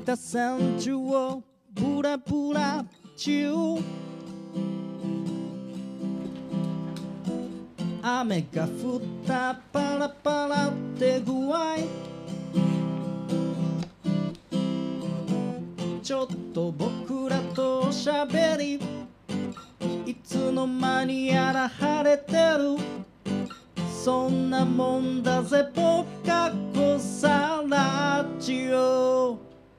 北山中をブラブラ中雨が降ったパラパラって具合ちょっと僕らとしゃべりいつの間にやら晴れてるそんなもんだぜポカコサラジオ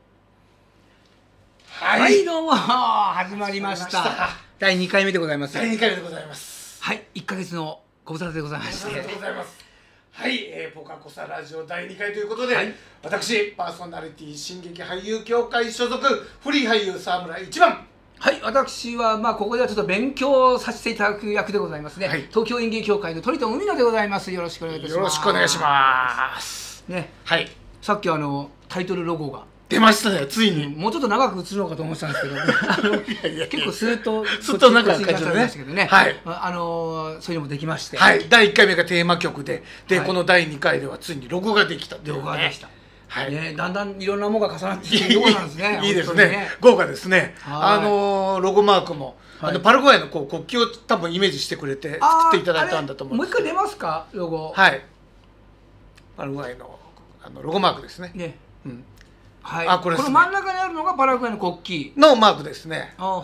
はい、どうも始まりました第2回目でございます。 第2回目でございます。 はい、1ヶ月のご無沙汰でございまして、 ありがとうございます。はい、ポカコサラジオ第2回ということで、はい、私パーソナリティ新劇俳優協会所属フリー俳優沢村一番。 はい、私はここではちょっと勉強させていただく役でございますね、はい、東京演芸協会の鳥戸海野でございます。よろしくお願いいたします。 よろしくお願いしますね。 はい、 さっきタイトルロゴが出ましたね、ついに。 もうちょっと長く映るのかと思ってたんですけど結構スーッと長く感じましたけどね。はい、 そういうのもできまして、 はい、第1回目がテーマ曲で、はい、 はい、 この第2回ではついにロゴができたっていう、ね、 ロゴができた。 はいね、 だんだんいろんなものが重なっているロゴなんですね。 いいですね、豪華ですね。ロゴマークも、はい、パラグアイの国旗を多分イメージしてくれて作っていただいたんだと思うんですけど。 もう一回出ますか、ロゴ。 はい、パラグアイのロゴマークですね。 ね、 うん、 はい、この真ん中にあるのがパラグアイの国旗のマークですね。パ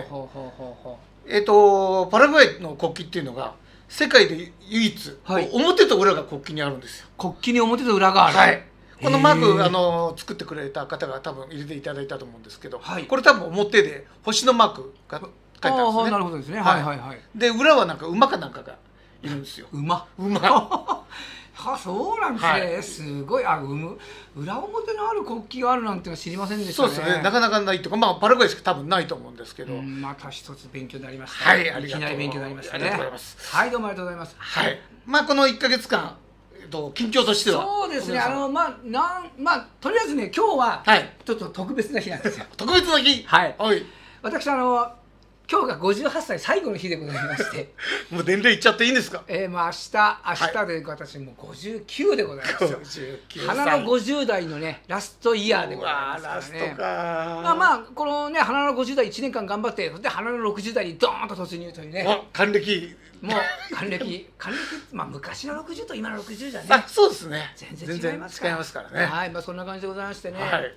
ラグアイの国旗っていうのが世界で唯一、はい、表と裏が国旗にあるんですよ。 国旗に表と裏がある。 はい、このマーク作ってくれた方が多分入れていただいたと思うんですけど、はい、これ多分表で星のマークが書いてあるんですね。 なるほどですね。はいはいはい。 で裏はなんか馬かなんかがいるんですよ。 馬は、そうなんですね。はい、すごい。裏表のある国旗があるなんてのは知りませんでしたね。 そうですね。なかなかないとか、パラグアイしか多分ないと思うんですけど。 また一つ勉強になりました。 はい、 いきなり勉強になりましたね。 ありがとうございます。 はい、どうもありがとうございます。 はい。この1ヶ月間、近況としては。 そうですね。とりあえずね、今日はちょっと特別な日なんですよ。 特別な日。 はい。私今日が58歳最後の日でございましてもう年齢いっちゃっていいんですか。 明日で私もう59でございますよ。花の50代のねラストイヤーでございますからね。 ラストか。 このね花の50代1年間頑張って、そして花の60代にドーンと突入というね。 還暦。 もう還暦昔の60と今の60じゃね。 そうですね。 全然違いますからね。 はい、そんな感じでございましてね。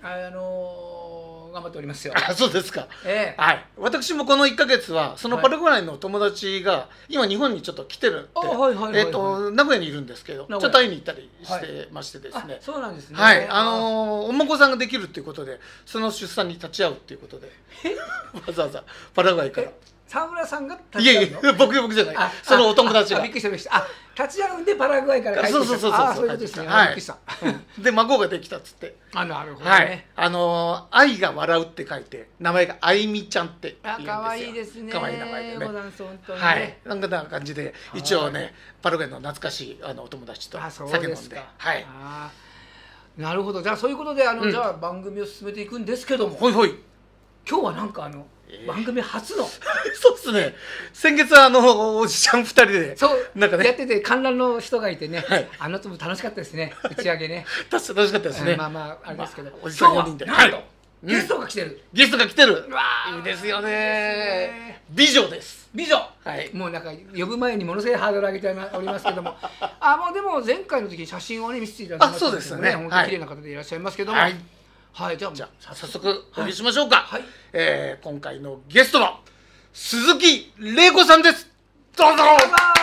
頑張っておりますよ。 そうですか。はい。私もこの1ヶ月はそのパラグアイの友達が今日本にちょっと来てるって、名古屋にいるんですけど、ちょっと会いに行ったりしてましてですね。 そうなんですね。 はい。お孫さんができるっていうことで、その出産に立ち会うっていうことで、わざわざパラグアイから。 沢村さんが立ち会うの？ いや僕じゃない。そのお友達が。 びっくりしたびっくりした。立ち会うんでパラグアイから帰ってきた。そういうことですね。びっくりした。 で孫ができたっつって。 なるほどね。 愛が笑うって書いて名前があいみちゃんって言うんですよ。 可愛いですね。 可愛い名前でね。 はい。 なんかな感じで一応ねパラグアイの懐かしいお友達と酒飲んで。はい。 なるほど。じゃあそういうことでじゃあ番組を進めていくんですけども。 ほいほい。 今日はなんか番組初のそうですね。先月はおじちゃん2人でなんかねやってて観覧の人がいてね、とも楽しかったですね、打ち上げね。 楽しかったですね。 あれですけど、 おじさん4人でなんとゲストが来てる。 ゲストが来てる。いいですよね。美女です。 美女。もうなんか呼ぶ前にものすごいハードル上げておりますけども、でも前回の時写真をね見せていただきましたけどね、本当に綺麗な方でいらっしゃいますけども。はい、じゃあ早速お呼びしましょうか。今回のゲストは鈴木玲子さんです。どうぞ。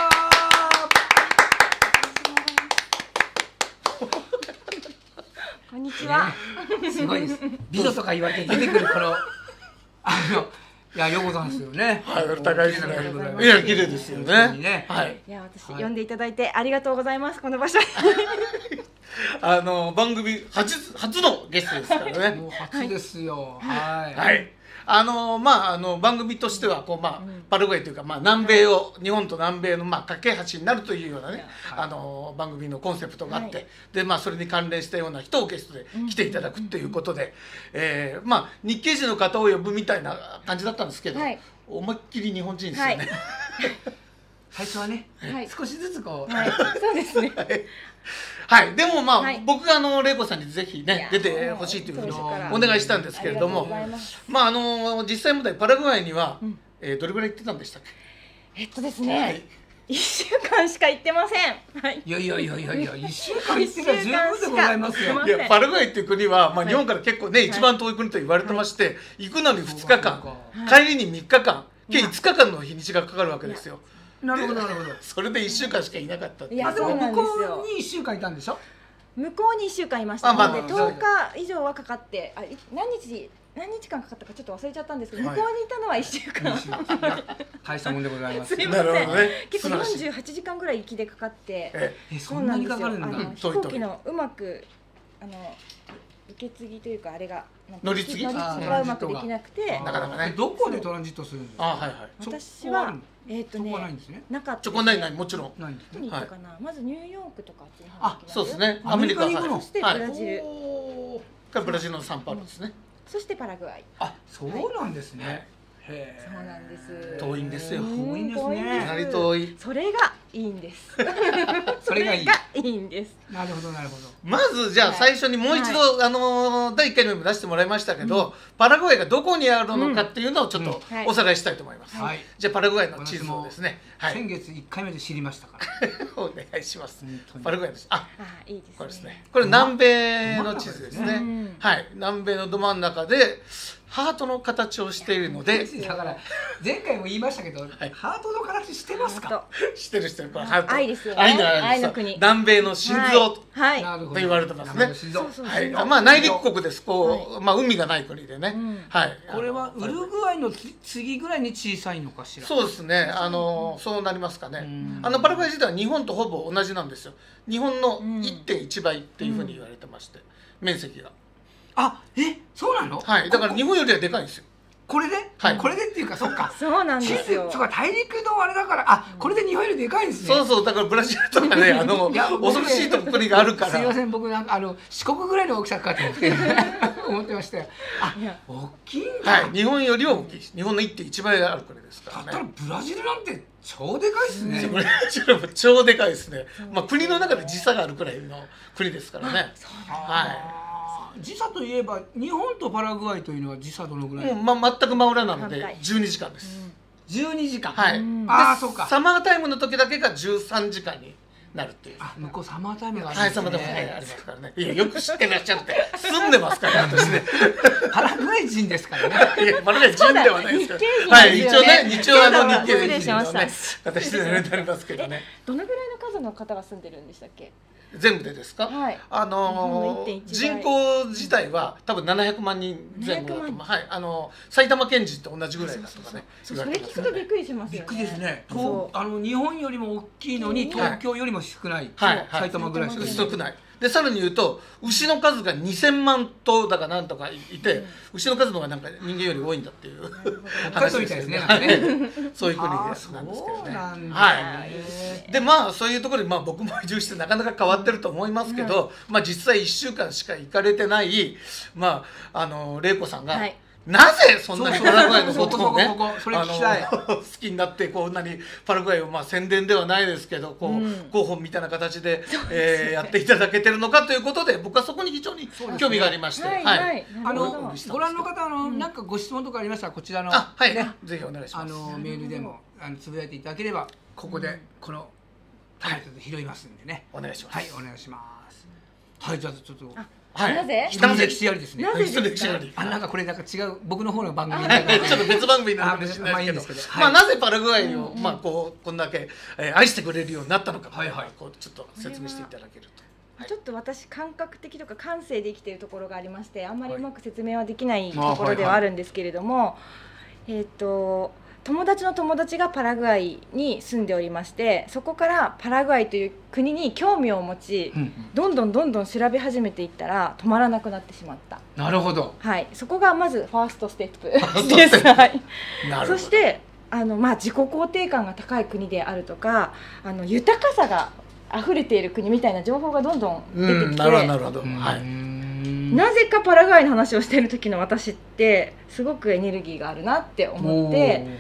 こんにちは。 すごいです。美女とか言われて出てくるこのようこさんですよね。 はい、お互いですね。いや綺麗ですよね。 はい。いや私呼んでいただいてありがとうございます。この場所。 番組初のゲストですからね。 もう初ですよ。はい。 はい。番組としてはパラグアイというか南米を日本と南米の架け橋になるというようなね番組のコンセプトがあって、でそれに関連したような人をゲストで来ていただくということで、日系人の方を呼ぶみたいな感じだったんですけど、思いっきり日本人ですよね。 最初はね、少しずつこう、 そうですね。 はい、でもまあ、僕が玲子さんにぜひね出てほしいというふうにお願いしたんですけれども、まあ実際問題パラグアイにはどれぐらい行ってたんでしたっけ？ ですね、1週間しか行ってません。 いや1週間行ってたら十分でございますよ。 いやパラグアイっていう国はまあ日本から結構ね一番遠い国と言われてまして、行くのに2日間、帰りに3日間、計5日間の日にちがかかるわけですよ。 なるほどなるほど。 それで1週間しかいなかったっていう。 でも向こうに1週間いたんでしょ？ 向こうに1週間いましたので10日以上はかかって、何日間かかったかちょっと忘れちゃったんですけど、向こうにいたのは1週間。 大したもんでございます。 すいません。結構48時間ぐらい行きでかかって、 そんなにかかるんだ。 飛行機のうまく受け継ぎというかあれが乗り継ぎがうまくできなくて、 なかなかね。 どこでトランジットするんですか？ 私はなかった。 チョコないもちろん。 どこに行ったかな。まずニューヨークとかそうですね。アメリカそしてブラジル。 ブラジルのサンパウロですね。 そしてパラグアイ。 そうなんですね。 そうなんです。 遠いんですよ。 遠いんですね。 かなり遠い。 それがいいんです。 それがいいんです。 なるほどなるほど。 まずじゃあ最初にもう一度第1回目も出してもらいましたけど、パラグアイがどこにあるのかっていうのをちょっとおさらいしたいと思います。じゃあパラグアイの地図をですね。 先月1回目で知りましたから。 お願いします。パラグアイです。 いいですね。 これですね。これ南米の地図ですね。はい、南米のど真ん中でハートの形をしているので、 だから前回も言いましたけど、ハートの形してますか？ してるこれハート。 愛ですよね。 愛の国。南米の心臓と言われてますね。 はい。 まあ内陸国です。こうまあ海がない国でね。はい。 これはウルグアイの次ぐらいに小さいのかしら。 そうですね。そうなりますかね。パラグアイ自体は日本とほぼ同じなんですよ。日本の 1.1 倍っていうふうに言われてまして、面積が。 そうなの？ はい。だから日本よりはでかいんですよ。 これで？これでっていうかそっか。 そうなんですよ。 そうか大陸のあれだからこれで日本よりでかいんですね。 そうだからブラジルとかね恐ろしい国があるから。 すいません僕なんか四国ぐらいの大きさかと思ってましたよ。大きいんだ。 はい。日本よりは大きいです。日本の 1.1 倍ある国ですからね。 だったらブラジルなんて超でかいですね。 ブラジルも超でかいですね。まあ国の中で時差があるくらいの国ですからね。はい。 時差といえば日本とパラグアイというのは時差どのぐらい？ もう全く真裏なので12時間です。 12時間。 はい。 そうか。 サマータイムの時だけが13時間になるっていう。 向こうサマータイムがあるんですね。 はい、サマータイムありますからね。いやよく知ってらっしゃって住んでますから私ね。 パラグアイ人ですからね。 いやパラグアイ人ではないですけど。はい、一応ね日系人のね私でなりますけどね。 どのぐらいの数の方が住んでるんでしたっけ？ 全部でですか？ はい。 人口自体は多分700万人前後だと思う。はい。埼玉県人と同じぐらいだとかね。 それ聞くとびっくりしますよね。 びっくりですね。日本よりも大きいのに東京よりも少ない。埼玉ぐらいしか少ない。でさらに言うと牛の数が2000万頭だかなんとかいて、牛の数の方がなんか人間より多いんだっていう話みたいですね。 そういう国なんですけどね。 はい。 でまあそういうところに僕も移住してなかなか変わってると思いますけど、まあ実際1週間しか行かれてない玲子さんが。なぜそんなにパラグアイのことをね好きになってこんなにパラグアイを宣伝ではないですけど広報みたいな形でやっていただけてるのかということで僕はそこに非常に興味がありましてご覧の方なんかご質問とかありましたらこちらのぜひお願いします。 メールでもつぶやいていただければここでこのタイトルで拾いますんでねお願いします。 はいお願いします。はいじゃあちょっとなぜ？ 人の歴史ありですね。 人の歴史あり。 なんかこれなんか違う僕の方の番組ちょっと別番組になるかもしれないですけど、なぜパラグアイをこんだけ愛してくれるようになったのか、ちょっと説明していただけると。 ちょっと私感覚的とか感性で生きているところがありまして、あんまりうまく説明はできないところではあるんですけれども、友達の友達がパラグアイに住んでおりまして、そこからパラグアイという国に興味を持ち、どんどん調べ始めていったら止まらなくなってしまった。 なるほど。 はい、そこがまずファーストステップです。はい。そして自己肯定感が高い国であるとか、豊かさが溢れている国みたいな情報がどんどん出てきて、 なるほど。はい。 なぜかパラグアイの話をしている時の私ってすごくエネルギーがあるなって思って。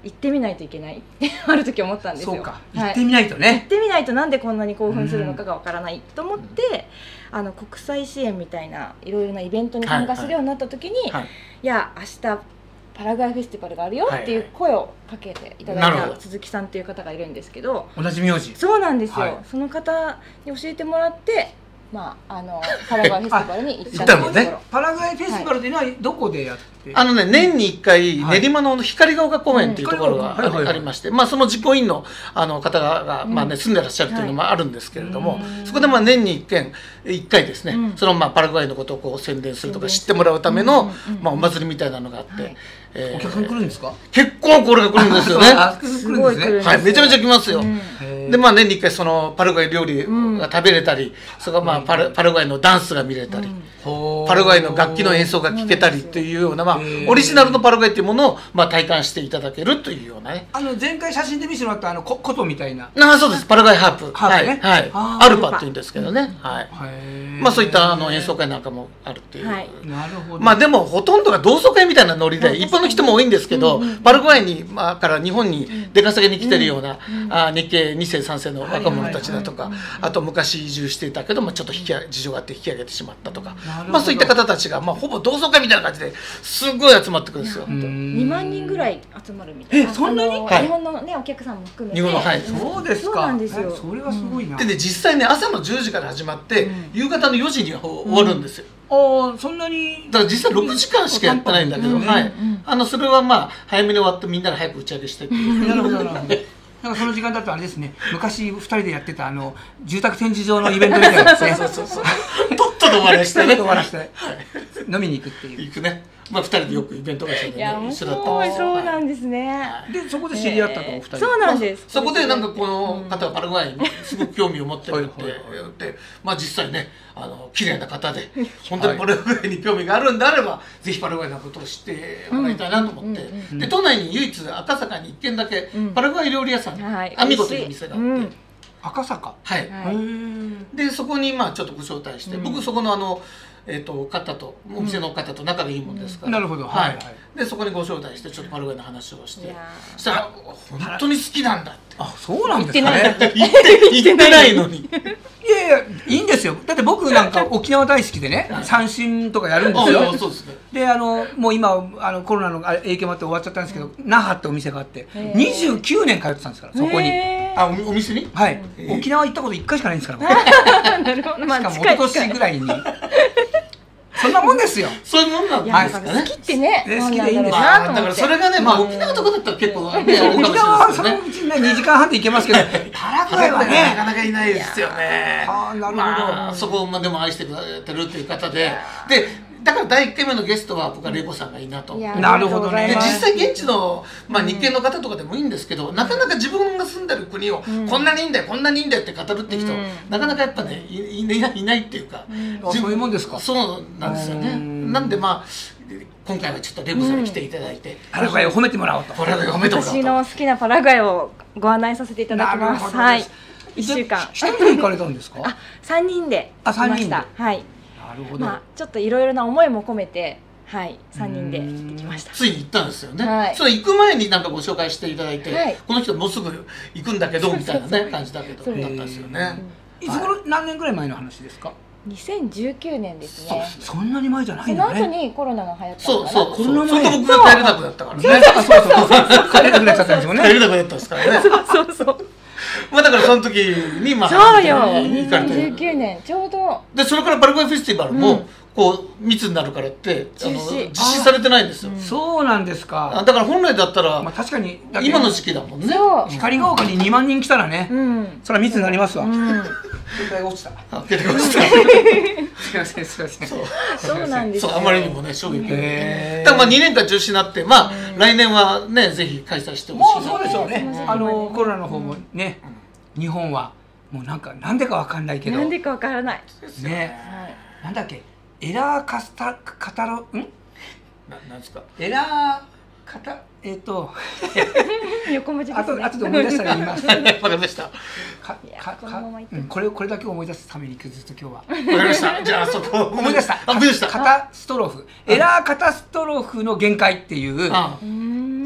行ってみないといけないってある時思ったんですよ。 そうか、行ってみないとね、 行ってみないとなんでこんなに興奮するのかがわからないと思って、国際支援みたいないろいろなイベントに参加するようになった時に、いや明日パラグアイフェスティバルがあるよっていう声をかけていただいた鈴木さんという方がいるんですけど、 同じ名字。 そうなんですよ、その方に教えてもらって、パラグアイフェスティバルに行ったんですよ。 パラグアイフェスティバルというのはどこでやって？ 年に1回練馬の光が丘公園っていうところがありまして、その実行委員の方が住んでらっしゃるっていうのもあるんですけれども、そこで年に1回ですね、そのパラグアイのことをこう宣伝するとか知ってもらうためのお祭りみたいなのがあって、 お客さん来るんですか？ 結構これが来るんですよね。 すごい来るんです。 はい、めちゃめちゃ来ますよ。で年に1回そのパラグアイ料理が食べれたり、それからパラグアイのダンスが見れたり、パラグアイの楽器の演奏が聴けたりっていうようなオリジナルのパラグアイっていうものを体感していただけるというようなね。 前回写真で見せてもらった琴みたいな。 そうです。パラグアイハープ。はいはい。アルパって言うんですけどね。はい。そういった演奏会なんかもあるっていう。 なるほど。 でもほとんどが同窓会みたいなノリで一般の人も多いんですけど、パラグアイにから日本に出稼ぎに来てるような日系2世3世の若者たちだとか、あと昔移住していたけどちょっと事情があって引き上げてしまったとか、そういった方たちがほぼ同窓会みたいな感じですごい集まってくるんですよ。 2万人ぐらい集まるみたいな。 そんなに？ 日本のねお客さんも含めて。 そうですか。 そうなんですよ。 それはすごいな。 で実際ね朝の10時から始まって夕方の4時には終わるんですよ。 そんなに。 だから実際6時間しかやってないんだけど、それは早めに終わってみんなで早く打ち上げしてっていう。 なるほどなるほど。なんかその時間だとあれですね、昔2人でやってた住宅展示場のイベントみたいなですね。 そうとっとと終わらしてね。 終わらして飲みに行くっていう。 行くね。2人でよくイベント会社で一緒だったんです。 そうなんですね。 でそこで知り合ったとお二人。 そうなんです。 そこでなんかこの方はパラグアイにすごく興味を持ってるって言って、実際ね綺麗な方で本当にパラグアイに興味があるんであればぜひパラグアイのことを知ってもらいたいなと思って、で都内に唯一赤坂に1軒だけパラグアイ料理屋さんアミゴという店があって、 赤坂。 はい。でそこにちょっとご招待して、僕そこの方とお店の方と仲がいいもんですから、 なるほど。 はい。でそこにご招待してちょっとパラグアイの話をして、そしたら本当に好きなんだって。 そうなんですかね。 言ってないのに。 いやいやいいんですよ。だって僕なんか沖縄大好きでね、三線とかやるんですよ。 そうですね。 でもう今コロナの影響もあって終わっちゃったんですけど、那覇ってお店があって29年通ってたんですからそこに。 お店に？ はい。沖縄行ったこと1回しかないんですから。 なるほど。 しかも一昨年ぐらいに。そんなもんですよ。 そういうもんなんですかね。 好きってね。 好きでいいんですよ。 だからそれがね、沖縄とかだったら結構沖縄はそのうちね2時間半で行けますけど、パラグアイはねなかなかいないですよね。 なるほど。 そこまでも愛してくれてるっていう方で、だから第1回目のゲストは僕はレイコさんがいいなと。 なるほどね。 で実際現地の日系の方とかでもいいんですけど、なかなか自分が住んでる国をこんなにいいんだよこんなにいいんだよって語るって人なかなかやっぱねいないっていうか。 そういうもんですか。 そうなんですよね。なんで今回はちょっとレイコさんに来ていただいてパラグアイを褒めてもらおうと。 私の好きなパラグアイをご案内させていただきます。はい。1週間。 一人で行かれたんですか ？3人で来ました。はい。 なるほど。 ちょっといろいろな思いも込めて、はい、3人で行きました。 ついに行ったんですよね。それ行く前になんかご紹介していただいて、この人もうすぐ行くんだけどみたいなね感じだけどだったんですよね。 いつ頃何年ぐらい前の話ですか ？2019年ですね。 そんなに前じゃないんだね。 その後にコロナが流行ったのかな。そうコロナ前。 それと僕が帰れなくなったからね。 そう帰れなくなっちゃったんですよね。 帰れなくなったんですからね。 そう。 だからその時にそうよ。2019年ちょうど。 でそれからパラグアイフェスティバルも密になるからって実施されてないんですよ。 そうなんですか。 だから本来だったら確かに今の時期だもんね。 光が丘に2万人来たらね、それは密になりますわ。携帯が落ちた。 携帯が落ちた。 すいません。 そうなんです。 あまりにもね衝撃で。だから2年間中止になって来年はねぜひ開催してほしい。 そうでしょうね。コロナの方もね日本はもうなんでかわかんないけど。 なんでかわからない。 ね。なんだっけ。エラーカタロなんですか。 エラーカタ横文字ですね。 後で思い出したら言います。 わかりました。 これだけ思い出すためにずっと今日は。 わかりました。じゃあそこ思い出した。カタストロフ。エラーカタストロフの限界っていう。そ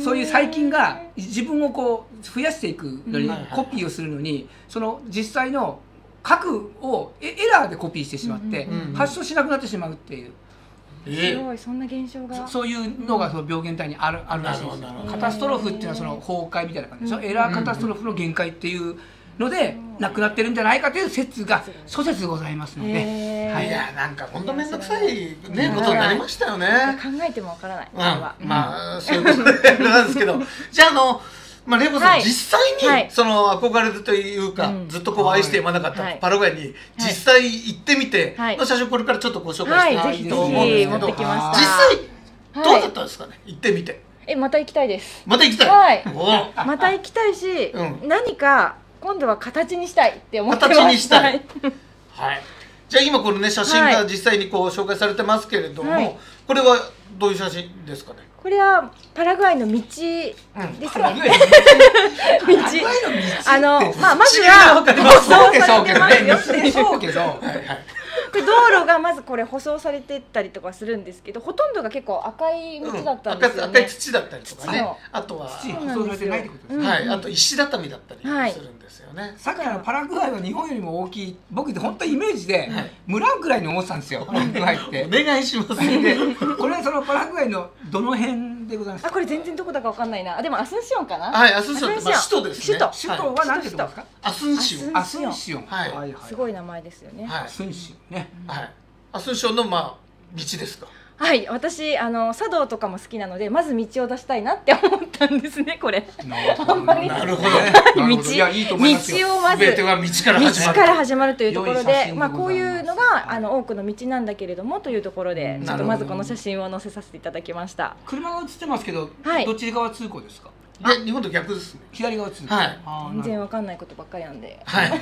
そういう細菌が自分をこう増やしていくのにコピーをするのにその実際の核をエラーでコピーしてしまって発症しなくなってしまうっていう。 すごい、そんな現象がそういうのがその病原体にあるらしいです。カタストロフっていうのはその崩壊みたいな感じでしょ。エラーカタストロフの限界っていうので亡くなってるんじゃないかという説が諸説ございますので、 いやなんか本当面倒くさいねことになりましたよね。 考えてもわからない。 まあそういうことなんですけど、じゃあ玲子さん、実際にその憧れというかずっとこう愛してやまなかったパラグアイに実際行ってみての写真、これからちょっとご紹介していきたいと思うんですけど、実際どうだったんですかね、行ってみて。 また行きたいです。 また行きたい。 はい。また行きたいし、何か今度は形にしたいって思ってます。 形にしたい。はい。じゃあ今このね写真が実際にこう紹介されてますけれども、これはどういう写真ですかね。 これはパラグアイの道ですね。道。まずは舗装されてますよ。 そうけど。 道路がまずこれ舗装されてったりとかするんですけど、ほとんどが結構赤い道だったんですよね。 赤い土だったりとかね。あとは舗装されてないってことですね。 はい。あと石畳だったりするんですよね。 さっきパラグアイは日本よりも大きい、僕って本当イメージで村ぐらいに思ってたんですよ。パラグアイって。 お願いします。 これはそのパラグアイのどの辺でございますか。 これ全然どこだかわかんないな。でもアスンシオンかな。 はい、アスンシオンって首都ですね。 首都は何て言うんですか。 アスンシオン。 アスンシオン。 はい。 すごい名前ですよね。 アスンシオンね。 はい。アスンションの道ですか。 はい、私茶道とかも好きなのでまず道を出したいなって思ったんですね。これなるほどね。 道をまず全ては道から始まるというところで、こういうのが多くの道なんだけれどもというところでちょっとまずこの写真を載せさせていただきました。 車が映ってますけど、どっち側通行ですか。 日本と逆ですね。 左側通行。 全然わかんないことばっかりなんで。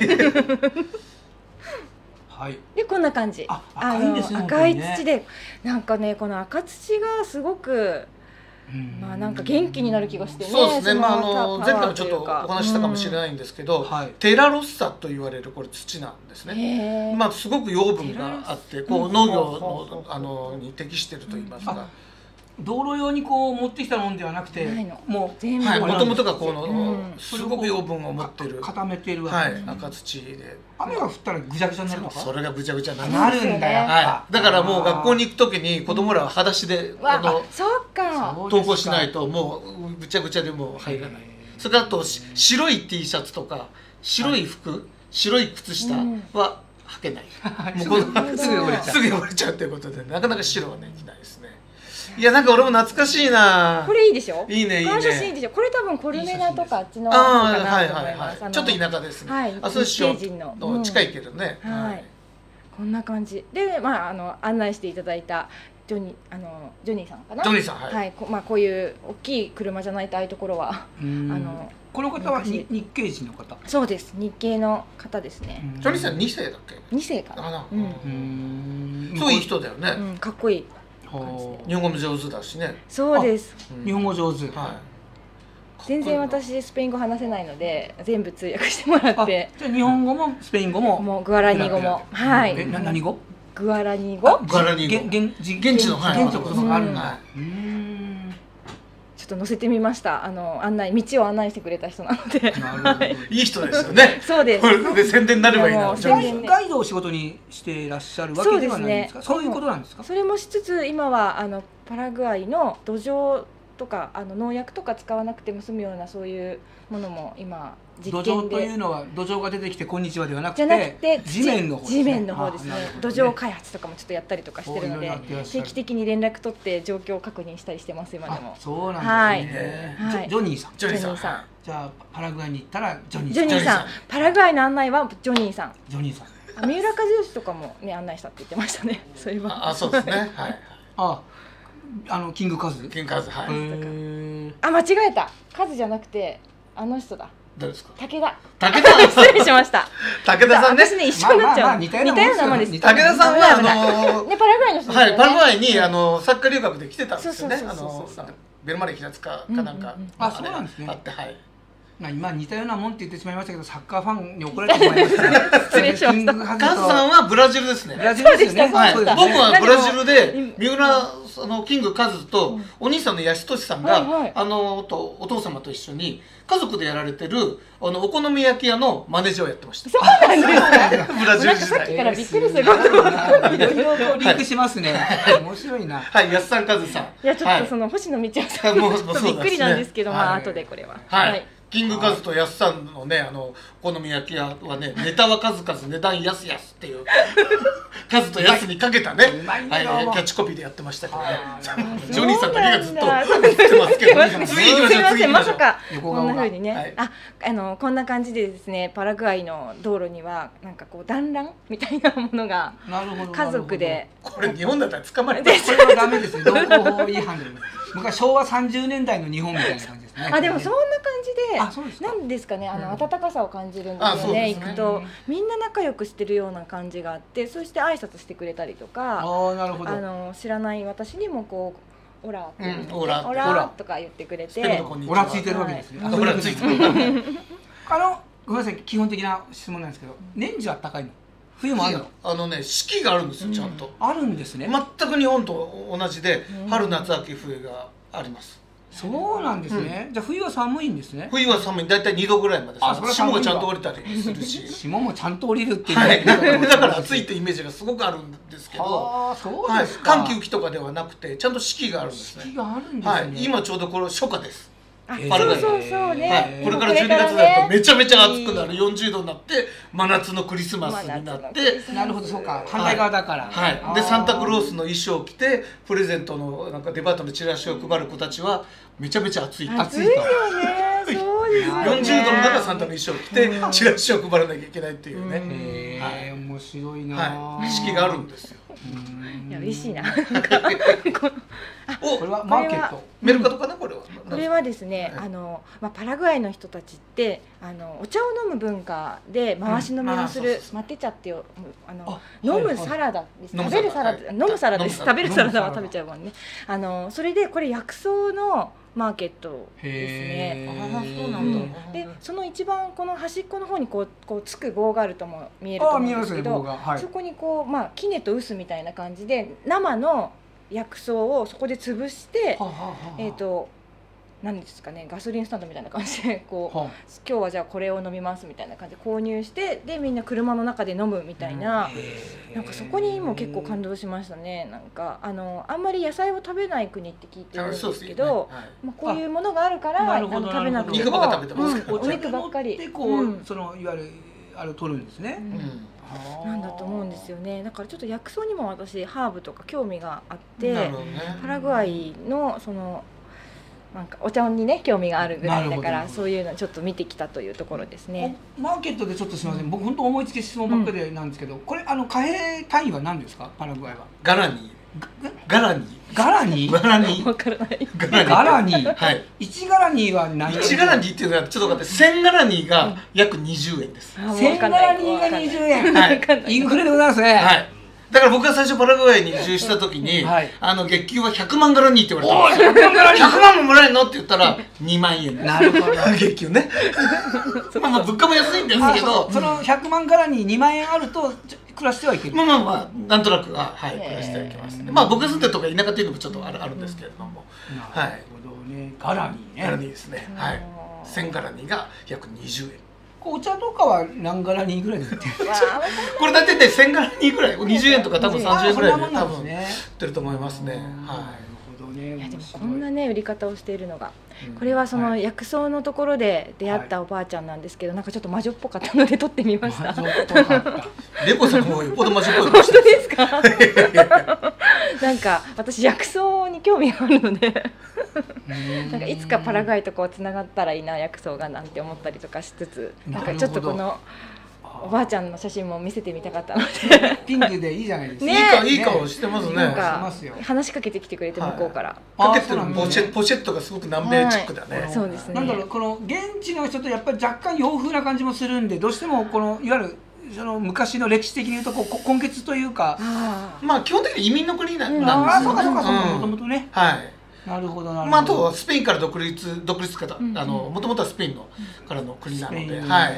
はい、 でこんな感じ、赤い土でなんかね、この赤土がすごくなんか元気になる気がしてね。 そうですね。前回もちょっとお話したかもしれないんですけど、テラロッサと言われるこれ土なんですね。すごく養分があってこう農業のに適していると言いますか。 道路用にこう持ってきたものではなくて、もうもともとがこのすごく養分を持っている固めている赤土で、 雨が降ったらぐちゃぐちゃになるのか。 それがぐちゃぐちゃになるんだよ。 だからもう学校に行くときに子供らは裸足で登校しないともうぐちゃぐちゃでもう入らない。それからあと白い T シャツとか白い服、白い靴下は履けない。もうすぐ汚れちゃうということでなかなか白はね着ないですね。いやなんか俺も懐かしいな。 これいいでしょ。 いいねいいね。 この写真いいでしょ。これ多分コルメナとかあっちの方かなと思います。 ちょっと田舎ですね。 アスンシオンの近いけどね。 こんな感じで案内していただいたジョニーさんかな。 ジョニーさんはい。こういう大きい車じゃないとああいうところはこの方は日系人の方。 そうです。日系の方ですね。 ジョニーさん2世だっけ ？2世かな。 そういい人だよね。 かっこいい。 日本語も上手だしね。 そうです。 日本語上手。 全然私スペイン語話せないので全部通訳してもらって。 じゃあ日本語もスペイン語も。 もうグアラニ語も。はい。 何語？ グアラニ語。 グアラニ語。現地の言葉があるんだ。 ちょっと載せてみました。道を案内してくれた人なので。 いい人ですよね。 そうです。 これで宣伝になればいいな。 ガイドを仕事にしていらっしゃるわけではないんですか。そういうことなんですか。 それもしつつ今はパラグアイの土壌とか農薬とか使わなくても済むようなそういうものも今実験で。 土壌というのは土壌が出てきてこんにちはではなくて地面の方ですね。 地面の方ですね。土壌開発とかもちょっとやったりとかしてるので定期的に連絡取って状況を確認したりしてます今でも。 そうなんですね。ジョニーさん。 ジョニーさん。 じゃあパラグアイに行ったらジョニーさん。パラグアイの案内はジョニーさん。 ジョニーさん。 三浦和義とかもね案内したって言ってましたね。そういえば。 そうですね。はい。 キングカズ。 キングカズ。はい。 間違えた。カズじゃなくてあの人だ。 誰ですか。 武田。 失礼しました。 武田さんね。 私ね一緒になっちゃう。似たような名前です。 武田さんはねパラグアイの人ですよね。 はい、パラグアイにサッカー留学で来てたんですよね。ベルマレ平塚かなんかそうなんですね。 あってはい。 今似たようなもんって言ってしまいましたけど、サッカーファンに怒られてしまいましたね。 失礼しました。 カズさんはブラジルですね。 ブラジルですよね。 はい、僕はブラジルで三浦キングカズとお兄さんの安俊さんがお父様と一緒に家族でやられてるお好み焼き屋のマネージャーをやってました。 そうなんですか。 ブラジル時さっきからびっくりする。 いろいろリンクしますね。面白いな。 はい、安さんカズさん。 いやちょっとその星野道夫さんもびっくりなんですけど、まあ後でこれは。 はい。キングカズとヤスさんのねお好み焼き屋はね、ネタは数々値段やすやすっていうカズとヤスにかけたね、キャッチコピーでやってましたけどね。ジョニーさんだけがずっと言ってますけど、 次行きましょう。すみません、まさかこんな風にね、こんな感じでですね、パラグアイの道路にはなんかこう団らんみたいなものが家族で、 これ日本だったら捕まれた。 これはダメですよ。道交法違反で。昔昭和30年代の日本みたいな感じですね。 でもそんな感じで、なんですかね、温かさを感じるんですよね。行くとみんな仲良くしてるような感じがあって、そして挨拶してくれたりとか、知らない私にもこうオラオラとか言ってくれて、 オラついてるわけですね。 オラついてる。 ごめんなさい、基本的な質問なんですけど、年中あったかいの？冬もあるの？ 四季があるんですよ、ちゃんと。 あるんですね。 全く日本と同じで、春夏秋冬があります。 そうなんですね。じゃあ冬は寒いんですね。 冬は寒い、だいたい2度ぐらいまで。霜がちゃんと降りたりするし。 霜もちゃんと降りるっていう。 だから暑いってイメージがすごくあるんですけど。 そうですか。 寒気雨季とかではなくて、ちゃんと四季があるんですね。 四季があるんですね。 今ちょうどこれ初夏です。 そうね。 これから12月になるとめちゃめちゃ暑くなる、40度になって真夏のクリスマスになって、 なるほど、そうか、反対側だから。 でサンタクロースの衣装を着てプレゼントのなんかデパートのチラシを配る子たちはめちゃめちゃ暑いと。 暑いよね。そうですよね。 40度の中サンタの衣装を着てチラシを配らなきゃいけないっていうね。 面白いな。 四季があるんですよ。 いや嬉しいな。 これはマーケットメルカドかな、これは。 これはですね、パラグアイの人たちってお茶を飲む文化で回し飲みをするマテ茶っていう飲むサラダです。食べるサラダ、飲むサラダです。食べるサラダは食べちゃうもんね。それでこれ薬草のマーケットですね。でその一番この端っこの方にこうつく棒があるとも見えると思うんですけど、そこにこう杵と臼みたいな感じで生の薬草をそこで潰して、何ですかね、ガソリンスタンドみたいな感じでこう、今日はじゃあこれを飲みますみたいな感じで購入して、でみんな車の中で飲むみたいな、なんかそこにも結構感動しましたね。なんかあんまり野菜を食べない国って聞いてるんですけど、こういうものがあるから食べなくてもお肉ばっかりでこうそのいわゆる取るんですね。 なんだと思うんですよね。だからちょっと薬草にも私ハーブとか興味があって、パラグアイのそのなんかお茶にね興味があるぐらいだから、そういうのちょっと見てきたというところですね。 マーケットでちょっとすみません、僕本当思いつき質問ばっかりなんですけど、これ貨幣単位は何ですか、パラグアイは？ ガラニー。ガラニー。 ガラニー？ガラニー。 わからない。 ガラニー。 はい。 1ガラニーは何円 ？1ガラニーっていうのはちょっと待って、1000ガラニーが約20円です。 1000ガラニーが20円。はい。インフレでございますね。 はい。だから僕が最初パラグアイに移住した時に、月給は100万ガラニーって言われたんですよ。100万ももらえるのって言ったら2万円。 なるほど。 月給ね。まあ物価も安いんですけど、 その100万ガラニー2万円あると暮らしてはいける。 まあなんとなくは暮らしてはいけますね。まあ僕が住んでるとか田舎っていうのもちょっとあるんですけれども、 はい。なるほどね。ガラニーね。 ガラニーですね。はい。1000ガラニーが約20円。 お茶とかは何ガラニーぐらいで売ってる？ これ大体ね1000ガラニーぐらい、20円とか多分30円ぐらいで多分売ってると思いますね。はい。なるほどね。 いやでもこんなね売り方をしているのが、これはその薬草のところで出会ったおばあちゃんなんですけど、なんかちょっと魔女っぽかったので撮ってみました。 レポさんもよっぽど魔女っぽい。 本当ですか？なんか私薬草に興味があるのでなんかいつかパラグアイとこうつながったらいいな、薬草がなんて思ったりとかしつつ、なんかちょっとこのおばあちゃんの写真も見せてみたかったのでピンクでいいじゃないですか。 いい顔してますね。 なんか話しかけてきてくれて向こうからかけてるポシェットがすごく南米チックだね。 そうですね。 なんだろう、この現地の人とやっぱり若干洋風な感じもするんで、どうしてもこのいわゆるその昔の歴史的に言うと根血というか、 まあ基本的に移民の国なんですよ。 ああそうかそうか、もともとね。 はい。 なるほどなるほど。 まあ、あとはスペインから独立からもともとはスペインのからの国なので、はい、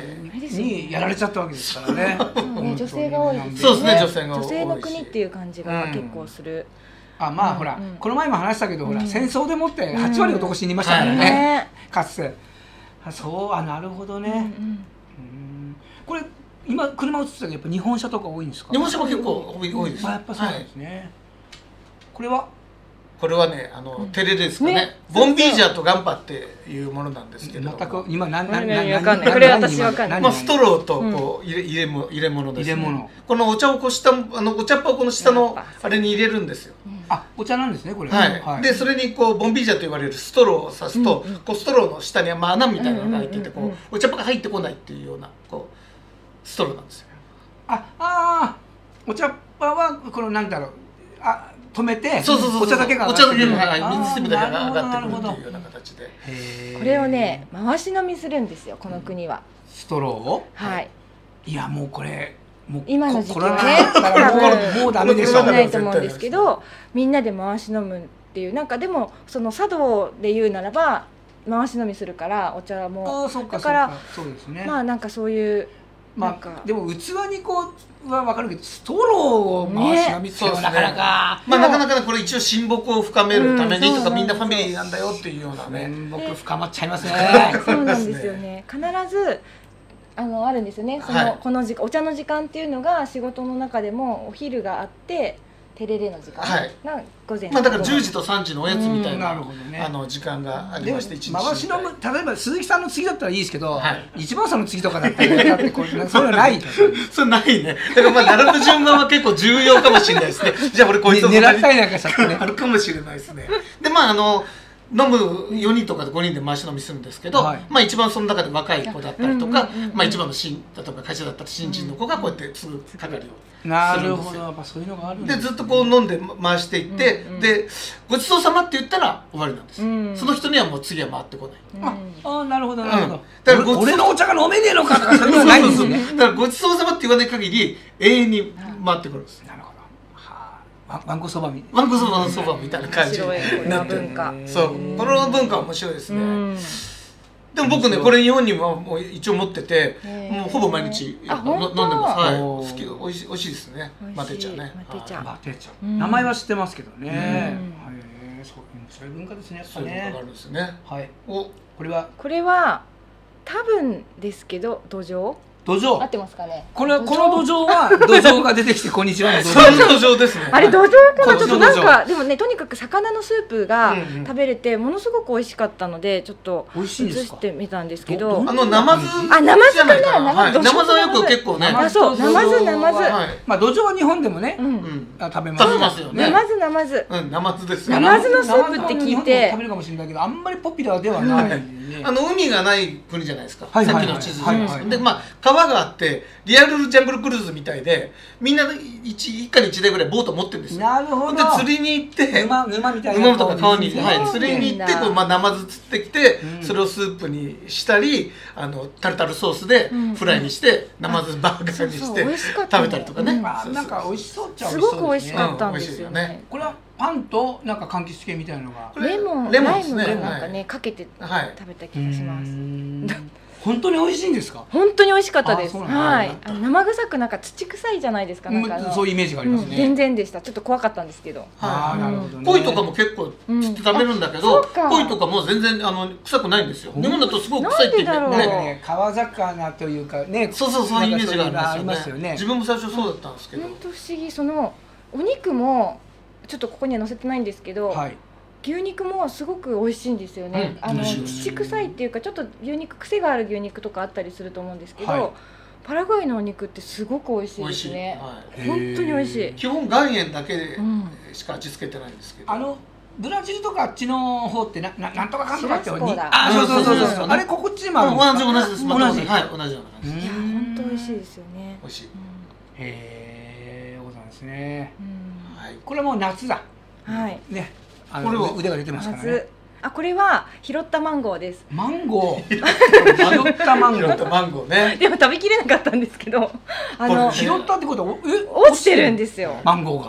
にやられちゃったわけですからね。 女性が多いですね。 そうですね、女性が多いし。 女性の国っていう感じが結構する。 あ、まあほら、この前も話したけど、ほら戦争でもって8割男死にましたからね。かつて。そう、なるほどね。これ今車映ってたけどやっぱ日本車とか多いんですか？ 日本車も結構多いです。 やっぱそうですね。これはね、テレですかね。ボンビージャーとガンパっていうものなんですけど。 全く今何わかんない。これ私わかんない。 まあストローとこう入れ物ですね。このお茶をこしたお茶っ葉をこの下のあれに入れるんですよ。 あ、お茶なんですねこれ。 はい。でそれにこうボンビージャーと言われるストローを刺すと、こうストローの下には穴みたいなのが開いてて、こうお茶っ葉が入ってこないっていうようなこうストローなんですよ。 お茶っ葉はこのなんだろう、止めて、 お茶だけが水水分だけが上がってくるっていうような形で。 これをね回し飲みするんですよこの国は。 ストローを。 はい。 いやもうこれ。 今の時期はねもうダメでしょ。 ないと思うんですけど、みんなで回し飲むっていうなんかでもその茶道で言うならば回し飲みするからお茶もだからまあなんかそういうまあでも器にこうは分かるけどストローを回し飲みっていうのはなかなかまあなかなかこれ一応親睦を深めるためにとかみんなファミリーなんだよっていうようなね親睦深まっちゃいますね。 そうなんですよね。必ずあるんですよね。このお茶の時間っていうのが仕事の中でもお昼があってテレレの時間が午前。 まあだから10時と3時のおやつみたいな時間がありまして一日回し飲む例えば鈴木さんの次だったらいいですけど、一番さんの次とかだったらだってこれそれはない。 それないね。だからまあ並ぶ順番は結構重要かもしれないですね。じゃあ俺こいつを狙ったりなんかしちゃってね。 あるかもしれないですね。でまあ飲む4人とかで5人で回し飲みするんですけど、まあ一番その中で若い子だったりとか、まあ一番の例えば会社だったら新人の子がこうやって継ぐ係をするんですよ。 なるほど、やっぱそういうのがあるんですね。 でずっとこう飲んで回していって、でごちそうさまって言ったら終わりなんです。その人にはもう次は回ってこない。 なるほどなるほど。だから俺のお茶が飲めねえのかとかそういうのないんですね。 だからごちそうさまって言わない限り永遠に回ってくるんです。 なるほど。わんこそばみたいな感じになってる。 文化。 そう、この文化は面白いですね。でも僕ねこれ日本にはもう一応持ってて、もうほぼ毎日飲んでます。はい、好き、美味しいですね。マテ茶ね。 マテ茶。名前は知ってますけどね。そういう文化ですね。 そういう文化があるんですね。 はい。 これは多分ですけど土壌。 土壌合ってますかね。 この土壌は土壌が出てきてこんにちはの土壌ですね。 あれ土壌かなちょっとなんかでもねとにかく魚のスープが食べれてものすごく美味しかったのでちょっと移してみたんですけど。 ナマズかな。ナマズはよく結構ね。 そうナマズ。 まあ土壌は日本でもね食べますよね。 ナマズですよ。 ナマズのスープって聞いて食べるかもしれないけどあんまりポピュラーではない。 海がない国じゃないですか。さっきの地図でまあ川があってリアルジャングルクルーズみたいでみんな一家に1台ぐらいボート持ってるんですよ。 なるほど。 で釣りに行って沼みたいな沼とか川に釣りに行ってナマズ釣ってきてそれをスープにしたりタルタルソースでフライにしてナマズバーガーにして食べたりとかね。 なんか美味しそうっちゃすごく美味しかったんですよね。 これはパンとなんか柑橘系みたいなのがレモンライムでなんかねかけて食べた気がします。 本当に美味しいんですか？ 本当に美味しかったです。はい。生臭くなんか土臭いじゃないですか。なんかそういうイメージがありますね。 全然でした。ちょっと怖かったんですけど。 なるほどね。 鯉とかも結構釣って食べるんだけど、鯉とかも全然臭くないんですよ。日本だとすごく臭いって言ってね。川魚というかね。 そういうイメージがありますよね。自分も最初そうだったんですけど。 本当不思議。そのお肉もちょっとここには載せてないんですけど。牛肉もすごく美味しいんですよね。土臭いっていうかちょっと牛肉癖がある牛肉とかあったりすると思うんですけど、パラグアイのお肉ってすごく美味しいですね。本当に美味しい。 基本岩塩だけでしか味付けてないんですけど。 ブラジルとかあっちの方ってなんとかかんとかってそうあれこっちにもあるんですか？ 同じです。同じような感じ。 いや本当美味しいですよね。 美味しい。 へえ、そうなんですね。これもう夏だ。 はいね。これ腕が出てますからね。 これは拾ったマンゴーです。 マンゴー。拾ったマンゴーね。 でも食べきれなかったんですけど、 拾ったってことは落ちてるんですよ。 マンゴーが。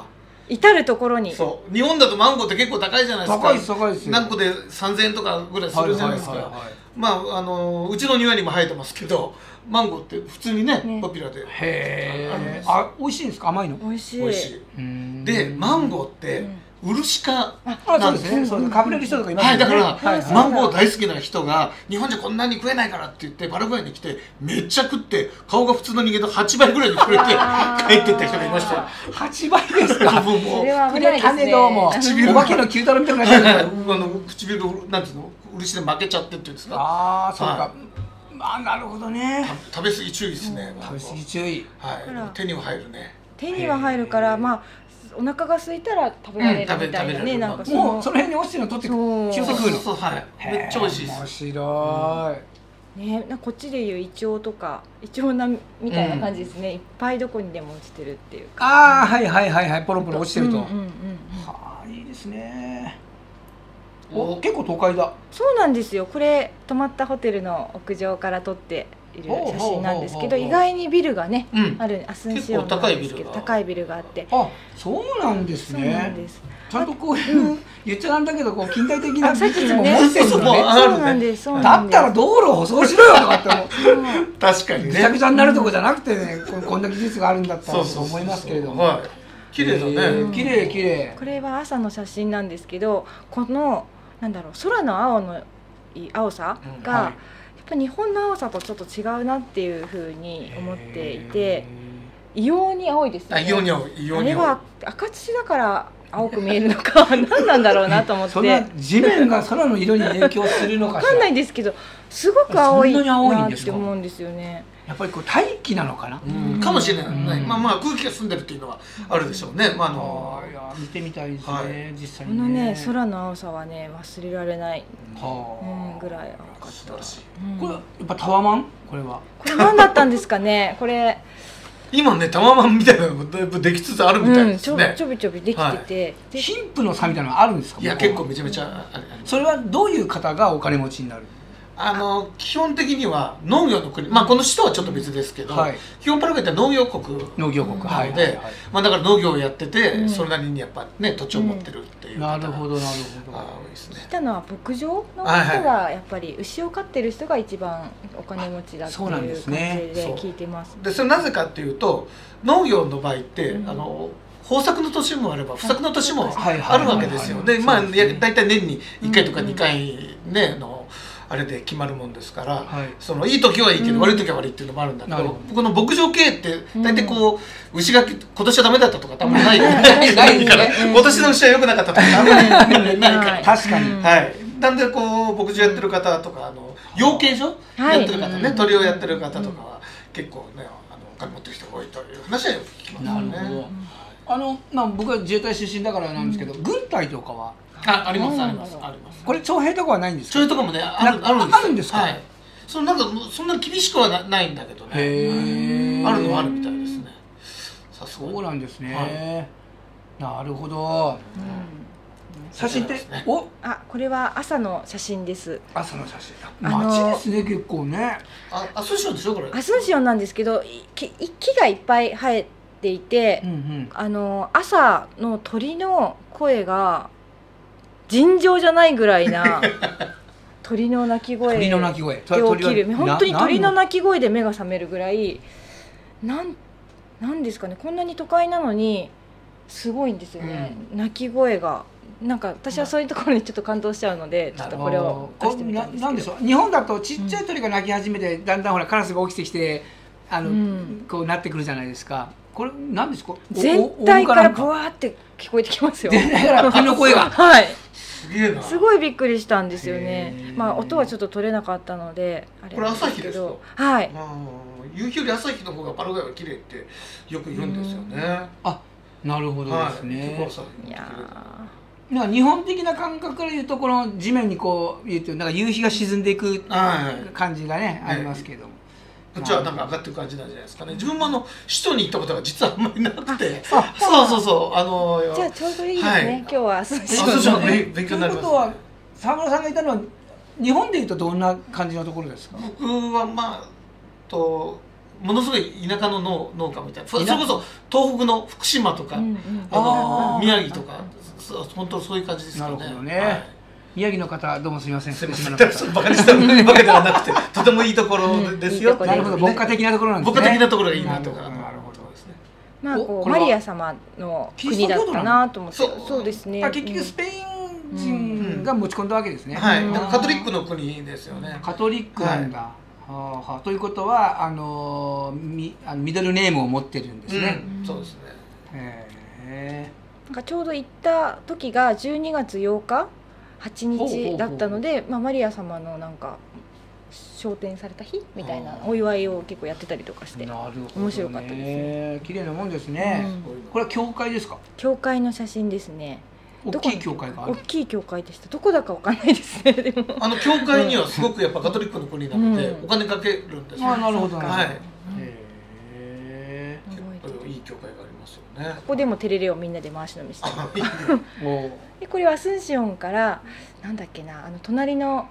至る所に。 そう日本だとマンゴーって結構高いじゃないですか。 高いです高いです。 何個で3000円とかぐらいするじゃないですか。まあうちの庭にも生えてますけど、マンゴーって普通にねポピュラーで。 へえ。あ、美味しいんですか？甘いの？ 美味しい。 美味しい。でマンゴーって漆科なんですね。そうです。かぶれる人とかいますはい、 よね。 だからマンゴー大好きな人が日本じゃこんなに食えないからって言ってパラグアイに来てめっちゃ食って顔が普通の人間の8倍ぐらいに食えて帰ってった人がいましたよ。 8倍ですか？ もうそれは危ないですね。 どうもお化けの九太郎みたいな感じ。 唇なんていうの漆で負けちゃってっていうんですか。 ああ、そうか。まあなるほどね。 食べ過ぎ注意ですね。 食べ過ぎ注意。 はい。手には入るね。 手には入るからまあお腹が空いたら食べられるみたいなね、なんかもうその辺に落ちてるの取って急速食うの。 そうはい。めっちゃ美味しいです。 面白い。 ね、こっちでいうイチョウとかイチョウなみたいな感じですね。いっぱいどこにでも落ちてるっていうか。 ああ、はいはいはいはい、ポロポロ落ちてると。はあ、 いいですね。お、結構都会だ。 そうなんですよ。これ泊まったホテルの屋上から撮っている写真なんですけど、意外にビルがね、あるアスンシオンなんですけど、高いビルがあって。 あ、そうなんですね。 そうなんです。 ちゃんとこういう言っちゃなんだけど、こう近代的なさっきのね、 そうなんです。 だったら道路を舗装しろよとかって思う。 確かにね。 ぐちゃぐちゃになるとこじゃなくてね、こんな技術があるんだったらと思いますけれども。 はい。綺麗だね。 綺麗綺麗。 これは朝の写真なんですけど、このなんだろう、空の青さがやっぱ日本の青さとちょっと違うなっていうふうに思っていて、異様に青いですよね。 異様に青い。 あれは赤土だから青く見えるのか何なんだろうなと思って。 そんな地面が空の色に影響するのかしら。 分かんないんですけど、すごく青いなって思うんですよね。 やっぱりこう大気なのかな。 かもしれない。まあ空気が澄んでるっていうのはあるでしょうね。 いや見てみたいですね、実際に。 このね空の青さはね忘れられないぐらい青かった。 これやっぱタワマン？これ何だったんですかね。これ今ねタワマンみたいなのもだいぶできつつあるみたいですね。 ちょびちょびできてて、 貧富の差みたいなのあるんですか？ いや結構めちゃめちゃある。 それはどういう方がお金持ちになる？ 基本的には農業の国、まあこの首都はちょっと別ですけど、基本パラグアイって農業国なので、まあだから農業をやってて、それなりにやっぱね土地を持ってるっていう方が多いですね。 聞いたのは牧場の人がやっぱり牛を飼ってる人が一番お金持ちだっていう感じで聞いてます。 でそれなぜかっていうと、農業の場合って豊作の年もあれば不作の年もあるわけですよ。でまあ大体年に1回とか2回ねあれで決まるもんですから、そのいい時はいいけど悪い時は悪いっていうのもあるんだけど、この牧場経営って大体こう牛が今年はダメだったとかあんまりないから今年の牛は良くなかったとかあんまりないから、 確かに。 はい。なんでこう牧場やってる方とか養鶏場やってる方ね、鳥をやってる方とかは結構ねお金持ってる人が多いという話はよく聞きますね。 まあ僕は自衛隊出身だからなんですけど、軍隊とかはありますありますあります。 これ徴兵とかはないんですか？ 徴兵とかもねあるんですか？はい。なんかそんな厳しくはないんだけどね。あるのはあるみたいですね。 そうなんですね。なるほど。写真ってこれは朝の写真です。 朝の写真。街ですね結構ね。 アスンシオンでしょこれ？ アスンシオンなんですけど、木がいっぱい生えていて、朝の鳥の声が尋常じゃないぐらいな鳥の鳴き声で起きる。本当に鳥の鳴き声で目が覚めるぐらい、なんですかね、こんなに都会なのにすごいんですよね、鳴き声が。なんか私はそういうところにちょっと感動しちゃうので、ちょっとこれを出してみたんですけど。 なんでしょう、日本だとちっちゃい鳥が鳴き始めて、だんだんほらカラスが起きてきてこうなってくるじゃないですか。これ何ですか？ 全体からブワーって聞こえてきますよ。 全体から鳥の声が。 はい。 すごいびっくりしたんですよね。まあ音はちょっと取れなかったのであれなんですけど。はい。 夕日より朝日の方がパラグアイは綺麗ってよく言うんですよね。 あ、なるほどですね。 いやなんか日本的な感覚から言うと、この地面にこう言うとなんか夕日が沈んでいく感じがねありますけども。 こっちはなんか上がっていく感じなんじゃないですかね。自分も首都に行ったことが実はあんまりなくて。そうじゃあちょうどいいですね。今日はそう勉強になります。ということは沢村さんがいたのは日本でいうとどんな感じのところですか？ 僕はものすごい田舎の農家みたいな、それこそ東北の福島とか宮城とか本当そういう感じですよね。 なるほどね。宮城の方どうもすみません。 すみません。バカにしたわけではなくて、とてもいいところですよ。 なるほど、牧歌的なところなんですね。 牧歌的なところがいいなとか。 なるほどですね。 まあこうマリア様の国だったなと思って、そうですね。 結局スペイン人が持ち込んだわけですね。 はい。カトリックの国ですよね。 カトリックなんだ。ということはミドルネームを持ってるんですね。 そうですね。なんかちょうど行った時が12月8日8日だったので、マリア様のなんか昇天された日みたいなお祝いを結構やってたりとかして、面白かったですね。 綺麗なもんですね。これは教会ですか？ 教会の写真ですね。 大きい教会がある。 大きい教会でした。どこだかわかんないですね。でも教会にはすごくやっぱカトリックの国なのでお金かけるんですよ。 なるほど。はい。 いい教会がありますよね。 ここでもテレレをみんなで回し飲みして。でこれはアスンシオンからなんだっけな、隣の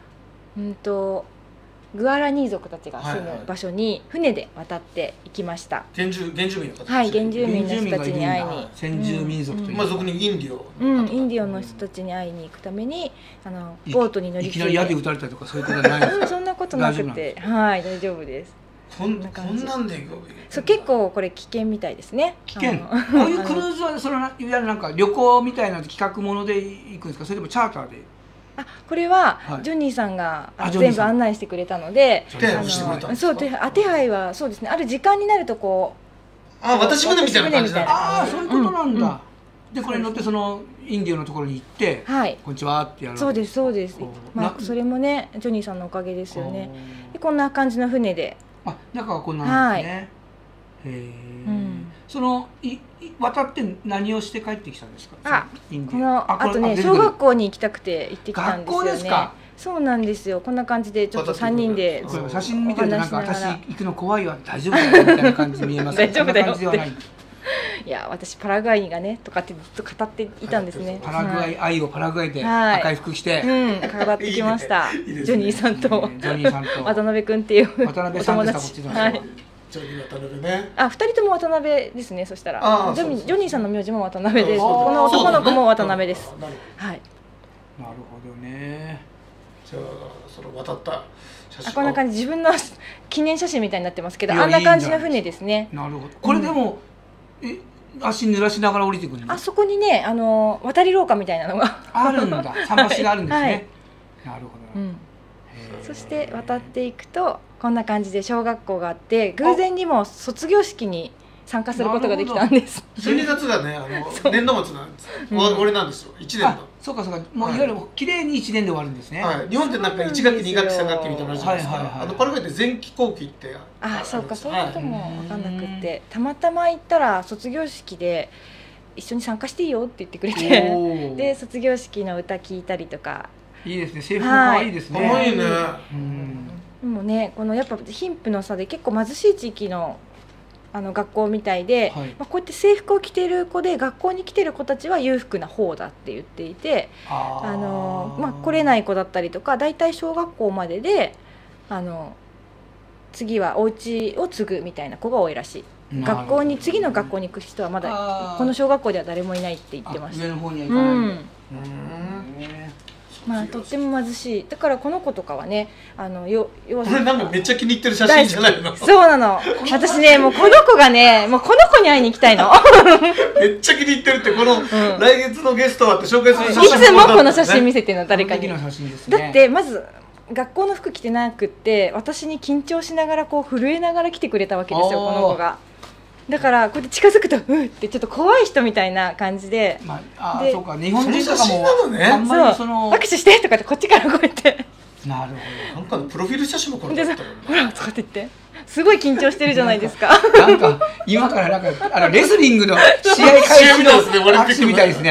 グアラニー族たちが住む場所に船で渡っていきました。 原住民の方。 はい、原住民の人たちに会いに。 先住民族という。 俗にインディオ。 インディオの人たちに会いに行くためにボートに乗り継いで。 いきなり矢で撃たれたとかそういうことはないですか？ そんなことなくて、はい、大丈夫です。 こんなんでそう結構これ危険みたいですね。 危険。こういうクルーズはそのいわゆるなんか旅行みたいな企画もので行くんですか？それともチャーターで？ これはジョニーさんが全部案内してくれたので、そう手配はそうですね。ある時間になるとこう渡し船みたいな感じだ。 そういうことなんだ。でこれに乗ってそのインディオのところに行ってこんにちはってやる。 そうですそうです。それもねジョニーさんのおかげですよね。でこんな感じの船で。 中はこんなんですね。その渡って何をして帰ってきたんですか？ あとね小学校に行きたくて行ってきたんですよね。 学校ですか？ そうなんですよ。こんな感じでちょっと3人で写真見てるとなんか私行くの怖いわ大丈夫だよみたいな感じに見えます。 大丈夫だよって。いや私パラグアイがねとかってずっと語っていたんですね。 パラグアイ愛をパラグアイで赤い服着て語ってきました。ジョニーさんと渡辺君っていうお友達。 ジョニー渡辺ね。 2人とも渡辺ですね。そしたらジョニーさんの名字も渡辺です。この男の子も渡辺です。はい。 なるほどね。 じゃあその渡った写真。 こんな感じ自分の記念写真みたいになってますけど、あんな感じの船ですね。 なるほど。これでも足濡らしながら降りてくるの？ そこにね渡り廊下みたいなのがあるんだ。桟橋があるんですね。なるほど。 そして渡っていくとこんな感じで小学校があって偶然にも卒業式に参加することができたんです。 12月がね年度末なんです。終わりなんですよ。1年の。 そうかそうか。もういわゆる綺麗に1年で終わるんですね。 日本ってなんか1学期2学期3学期みたいなのじゃないですか。パラグアイって前期後期ってそうかそういうことも分かんなくってたまたま行ったら卒業式で一緒に参加していいよって言ってくれてで卒業式の歌聞いたりとか。 いいですね。制服も可愛いですね。 可愛いね。 でもねこのやっぱ貧富の差で結構貧しい地域の学校みたいで、こうやって制服を着てる子で学校に来てる子たちは裕福な方だって言っていて来れない子だったりとかだいたい小学校までで次はお家を継ぐみたいな子が多いらしい。次の学校に行く人はまだこの小学校では誰もいないって言ってました。 上の方には行かないとっても貧しい。だからこの子とかはねこれなんかめっちゃ気に入ってる写真じゃないの？ そうなの。私ねもうこの子がねもうこの子に会いに行きたいの。 めっちゃ気に入ってるってこの来月のゲストはって紹介する写真いつもこの写真見せてるの誰かに。 だってまず学校の服着てなくって私に緊張しながらこう震えながら来てくれたわけですよこの子が。だからこうやって近づくとってちょっと怖い人みたいな感じで、 そうか日本人とかもあんまり握手してとかってこっちからこうやってなるほどなんかのプロフィール写真もこれだったほらとかって言ってすごい緊張してるじゃないですかなんか今からなんかレスリングの試合開始の握手みたいですね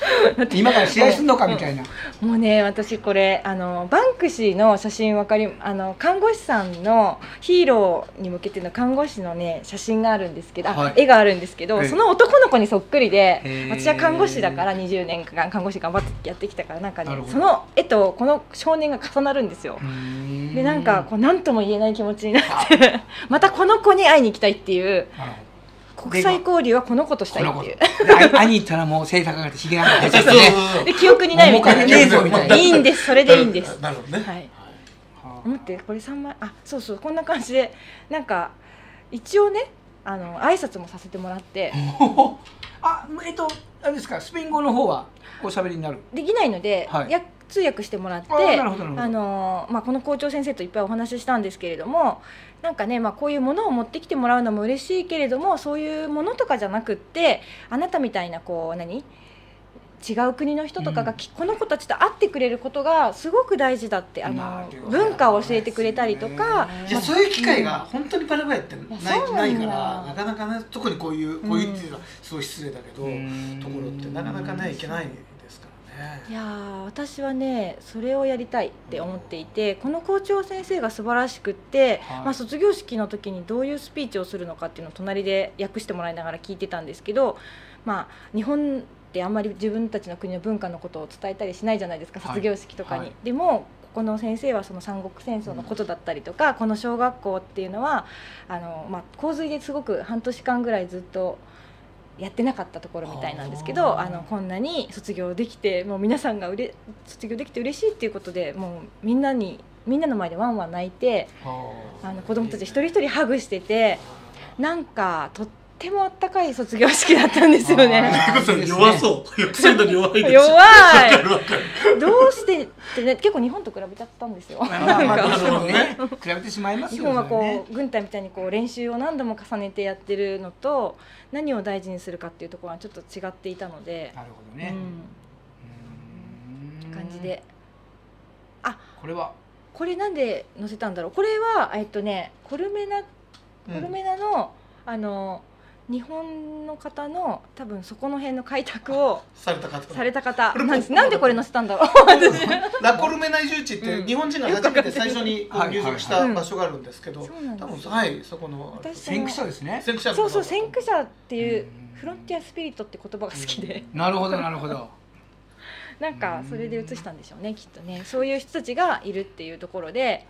今から試合すんのかみたいな。 もうね、私これバンクシーの写真看護師さんのヒーローに向けての看護師のね写真があるんですけど、絵があるんですけど、その男の子にそっくりで、私は看護師だから20年間看護師頑張ってやってきたから、なんかねその絵とこの少年が重なるんですよ。でなんかこう何とも言えない気持ちになってまたこの子に会いに行きたいっていう。国際交流はこの子としたいっていう。 会いに行ったらもう背高くてひげなんか出ちゃってね。 で記憶にないみたいな。いいんです、それでいいんです。 なるほどね。 はい。思ってこれ3枚、そうそう、こんな感じでなんか一応ね挨拶もさせてもらって。 あれですか、スペイン語の方はおしゃべりになる。 できないので、通訳してもらって、この校長先生といっぱいお話ししたんですけれども、なんかね、こういうものを持ってきてもらうのも嬉しいけれども、そういうものとかじゃなくって、あなたみたいなこう違う国の人とかが、この子たちと会ってくれることがすごく大事だって、文化を教えてくれたりとか、 そういう機会が本当にパラグアイってないから、なかなかね、特にこういうっていうのはすごい失礼だけど、ところってなかなかねいけないですからね。 いや私はねそれをやりたいって思っていて、この校長先生が素晴らしくって、卒業式の時にどういうスピーチをするのかっていうのを隣で訳してもらいながら聞いてたんですけど、日本ってあんまり自分たちの国の文化のことを伝えたりしないじゃないですか、卒業式とかに。でもここの先生はその三国戦争のことだったりとか、この小学校っていうのは洪水ですごく半年間ぐらいずっとやってなかったところみたいなんですけど、こんなに卒業できて、もう皆さんが卒業できて嬉しいっていうことで、もうみんなの前でワンワン泣いて、子供たち一人一人ハグしてて、なんかとってもあったかい卒業式だったんですよね。 弱そう。そういうのに弱いです。 弱い。どうしてってね、結構日本と比べちゃったんですよ。 比べてしまいますよね。 日本はこう軍隊みたいにこう練習を何度も重ねてやってるのと、何を大事にするかっていうところはちょっと違っていたので。 なるほどね。 って感じで。これなんで載せたんだろう。これはコルメナの日本の方の多分そこの辺の開拓をされた方なんです。なんでこれ載せたんだろう。 ラコルメナ移住地って日本人が初めて最初に入植した場所があるんですけど、多分そこの先駆者ですね。 そうそう、先駆者っていうフロンティアスピリットって言葉が好きで。 なるほどなるほど。 なんかそれで移したんでしょうね、きっとね。そういう人たちがいるっていうところで、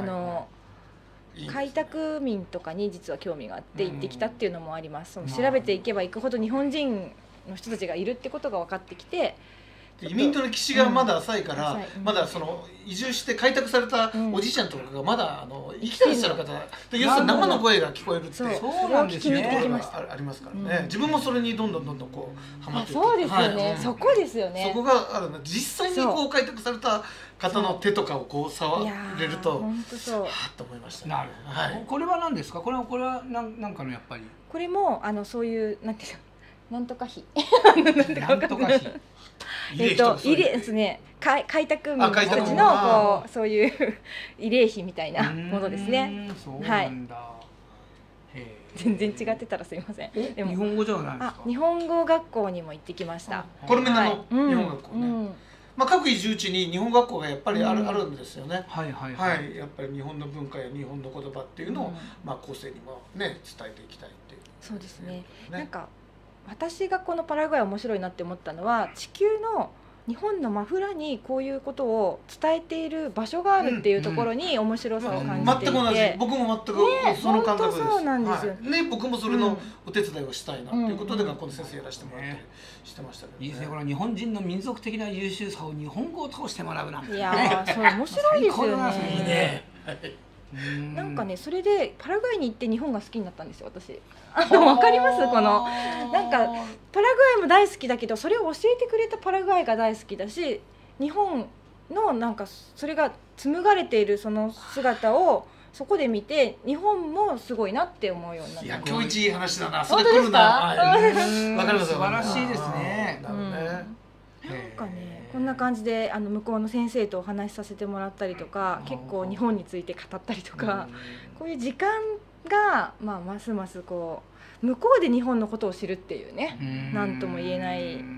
開拓民とかに実は興味があって行ってきたっていうのもあります。調べていけばいくほど日本人の人たちがいるってことが分かってきて、 移民との歴史がまだ浅いから、まだその移住して開拓されたおじいちゃんとかがまだ生きてらっしゃる方で、要するに生の声が聞こえるってそうなんですね。 ありますからね。自分もそれにどんどんこうハマっていって、 そうですよね。そこですよね。 そこがあるの。実際にこう開拓された方の手とかをこう触れると、はっと思いました。 なるほど。これは何ですか？これはなんかのやっぱり。 これもそういうなんていうなんとか碑。 なんとか碑。 慰霊ですね。開拓民たちのこうそういう慰霊碑みたいなものですね。はい。全然違ってたらすいません。 でも日本語じゃないですか。 日本語学校にも行ってきました。 コルメナの日本学校ね。各移住地に日本学校がやっぱりあるんですよね。 はいはいはい。やっぱり日本の文化や日本の言葉っていうのを後世にもね伝えていきたいっていう。 そうですね。なんか私がこのパラグアイ面白いなって思ったのは、地球の日本の真裏にこういうことを伝えている場所があるっていうところに面白さを感じていて、 全く同じ。僕も全くその感覚です。 そうなんですよね。僕もそれのお手伝いをしたいなということで学校の先生やらせてもらったりしてましたけどね。 いいですね。この日本人の民族的な優秀さを日本語を通して学ぶなんてね。 いやそれ面白いですよね。 いいね。 なんかね、それでパラグアイに行って日本が好きになったんですよ、私。わかります？このなんかパラグアイも大好きだけど、それを教えてくれたパラグアイが大好きだし、日本のなんかそれが紡がれているその姿をそこで見て、日本もすごいなって思うようになった。 いや、今日一いい話だな。 それ来るな。わかります。 素晴らしいですね。 なんかね、こんな感じで向こうの先生とお話しさせてもらったりとか、結構日本について語ったりとか、こういう時間がますますこう向こうで日本のことを知るっていうね、なんとも言えない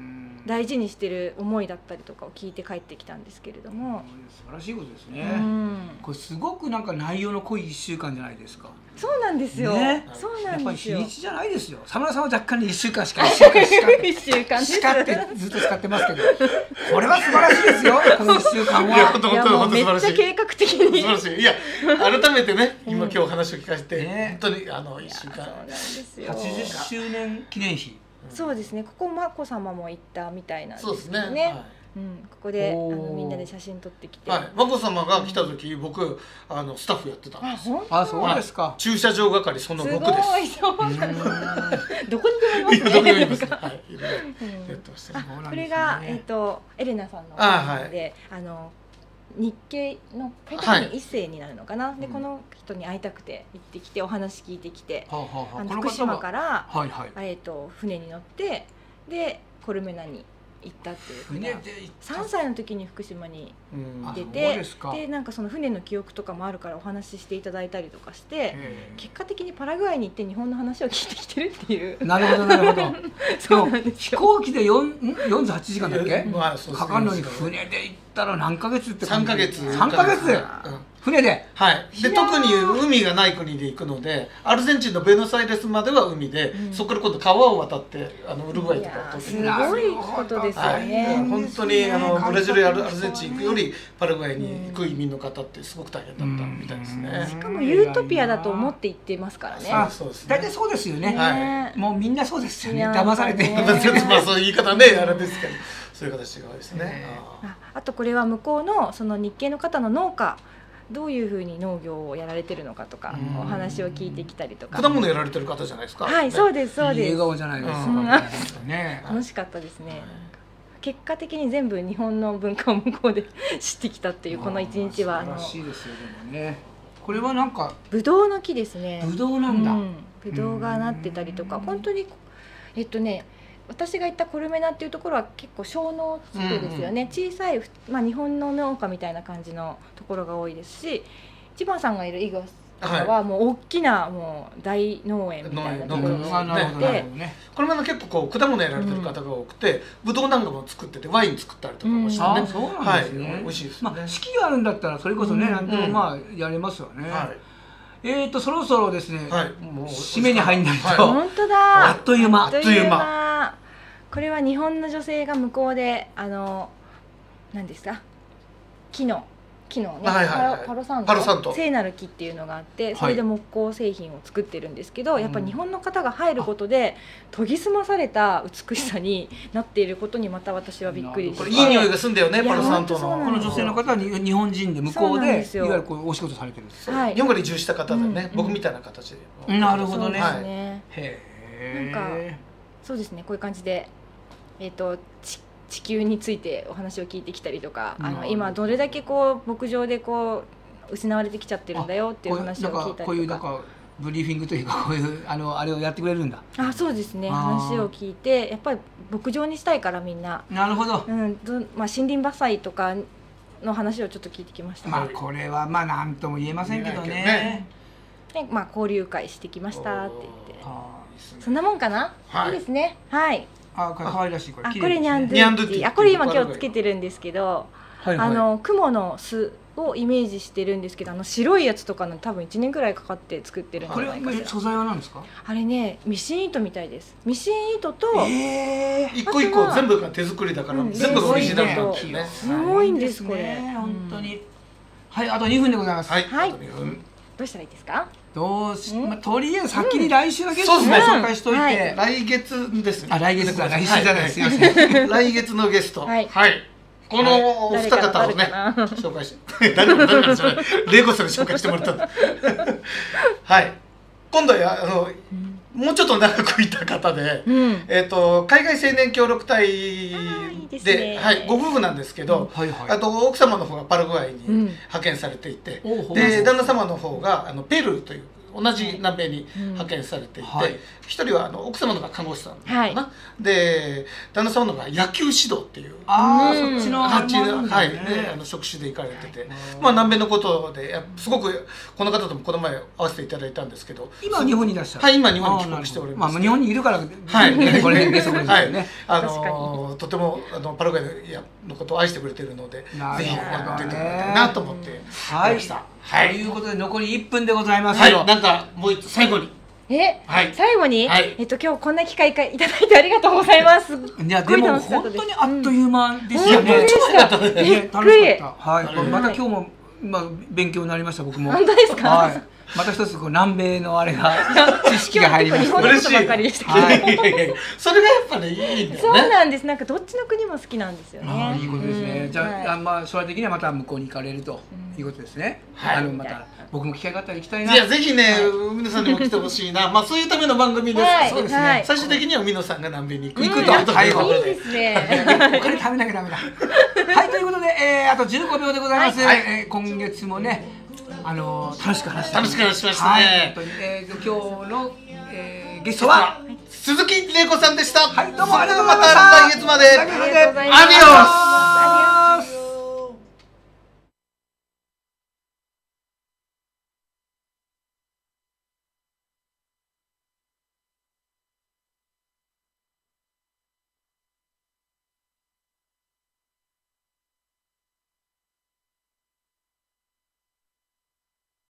大事にしてる思いだったりとかを聞いて帰ってきたんですけれども、 素晴らしいことですね。これすごくなんか内容の濃い1週間じゃないですか。 そうなんですよ、 ね、 そうなんですよ。 やっぱり日にちじゃないですよ。沢村さんは若干に1週間しか 1週間しかってずっと使ってますけど、これは素晴らしいですよ。この1週間は。 いやもうめっちゃ計画的に素晴らしい。いや改めてね、今日話を聞かせて、本当に1週間 80周年記念碑。 そうですね。ここ眞子さまも行ったみたいなんですけどね。 ね。ここでみんなで写真撮ってきて、 眞子さまが来た時、僕スタッフやってたんです。 あ、そうですか。 駐車場係その6です。 すごい、そうなんどこにでもいますね。 どこにでもいます。はい。やってました。 これがエレナさんので、日系の開拓に一世になるのかな、でこの人に会いたくて行ってきてお話聞いてきて、福島から船に乗ってでコルメナに行ったっていうふうな、3歳の時に福島に出て、でなんかその船の記憶とかもあるからお話ししていただいたりとかして、結果的にパラグアイに行って日本の話を聞いてきてるっていう。 なるほどなるほど。 そうなんです飛行機で48時間だっけかかるのに、船で行ったら何ヶ月って 3ヶ月 3ヶ月船で、 はい、で特に海がない国で行くので、アルゼンチンのベノスアイレスまでは海で、そこから今度川を渡ってウルグアイとかをすごいことですよね。 本当にブラジルやアルゼンチン行くよりパラグアイに行く移民の方ってすごく大変だったみたいですね。 しかもユートピアだと思って行ってますからね。 大体そうですよね。もうみんなそうですよね。騙されて。 まあそういう言い方ねあれですけど、そういう形がですね。 あとこれは向こうのその日系の方の農家、どういうふうに農業をやられてるのかとかお話を聞いてきたりとか。 果物やられてる方じゃないですか。 はい、そうですそうです。 笑顔じゃないですか。 楽しかったですね。結果的に全部日本の文化を向こうで知ってきたっていうこの一日は。 素晴らしいですよでもね。これはなんかブドウの木ですね。 ブドウなんだ。 ブドウがなってたりとか、本当に私が行ったコルメナっていうところは結構小農地区ですよね。小さい、日本の農家みたいな感じのところが多いですし、千葉さんがいるイゴスとかはもう大きなもう大農園みたいなところがあって、 コルメナ結構果物やられてる方が多くて、ブドウなんかも作っててワイン作ったりとかもしてね。 そうなんですね。 美味しいですね。 四季があるんだったらそれこそね、なんともやれますよね。そろそろですね、締めに入んないと。 本当だ。 あっという間。 これは日本の女性が向こうで何ですか、木のね、パロサント聖なる木っていうのがあって、それで木工製品を作ってるんですけど、やっぱり日本の方が入ることで研ぎ澄まされた美しさになっていることにまた私はびっくりして、 いい匂いがするんだよね、パロサントの。 この女性の方は日本人で向こうでいわゆるこうお仕事されてるんです。 日本から移住した方でね、僕みたいな形で。 なるほどね。 へえ。なんかそうですね、こういう感じで地球についてお話を聞いてきたりとか、今どれだけこう牧場でこう失われてきちゃってるんだよっていう話を聞いたりとか、 こういうなんかブリーフィングというか、こういうあれをやってくれるんだ。 そうですね、話を聞いて、やっぱり牧場にしたいからみんな。 なるほど。 森林伐採とかの話をちょっと聞いてきました。 これは何とも言えませんけどね。 で交流会してきましたって言って、そんなもんかな。いいですね。はい。 可愛らしい。これニャンドゥッティ。これ今日つけてるんですけど、雲の巣をイメージしてるんですけど、白いやつとかの多分1年くらいかかって作ってるんじゃないかしら。 これ素材は何ですか？ あれね、ミシン糸みたいです。ミシン糸と一個一個全部が手作りだから全部オリジナルなんですね。 すごいんですこれ。 本当に。はい、あと2分でございます。 はい。 どうしたらいいですか？ とりあえず先に来週のゲストを紹介しといて。 来月ですね。 来月だ。来週じゃないです。すみません。 来月のゲスト。はい。このお二方をね紹介して、誰かじゃない、レイコさんに紹介してもらったんだ。はい。今度はもうちょっと長くいた方で、海外青年協力隊で、ご夫婦なんですけど、あと奥様の方がパラグアイに派遣されていて、で旦那様の方がペルーという同じ南米に派遣されていて、一人は奥様のが看護師さんかな、で旦那様のが野球指導っていうそっちの職種で行かれてて、まあ南米のことですごくこの方ともこの前会わせていただいたんですけど、 今は日本にいらっしゃる。 はい、今日本に帰国しております。 日本にいるからこれゲストですよね。 とてもパラグアイのことを愛してくれているので、ぜひやっていただきたいなと思ってはい。ということで残り1分でございますけど、なんかもう一つ最後に。 最後に、今日こんな機会いただいてありがとうございます。 いやでも本当にあっという間ですよね。 びっくり。 はい。また今日も勉強になりました僕も。 本当ですか。 また一つ南米のあれが知識が入りました。 嬉しい。それがやっぱねいいんだよね。 そうなんです。なんかどっちの国も好きなんですよね。 いいことですね。じゃあまあ将来的にはまた向こうに行かれるということですね。また僕も機会があったら行きたいな。 いやぜひね海野さんにも来てほしいな。まあそういうための番組です。 そうですね。 最終的には海野さんが南米に行くと。 いいですね。 お金貯めなきゃダメだ。はいということであと15秒でございます。今月もね。楽しく話しましたね。 今日のゲストは鈴木玲子さんでした。 はい、どうもありがとうございました。また来月まで。 ありがとうございます。 アディオス。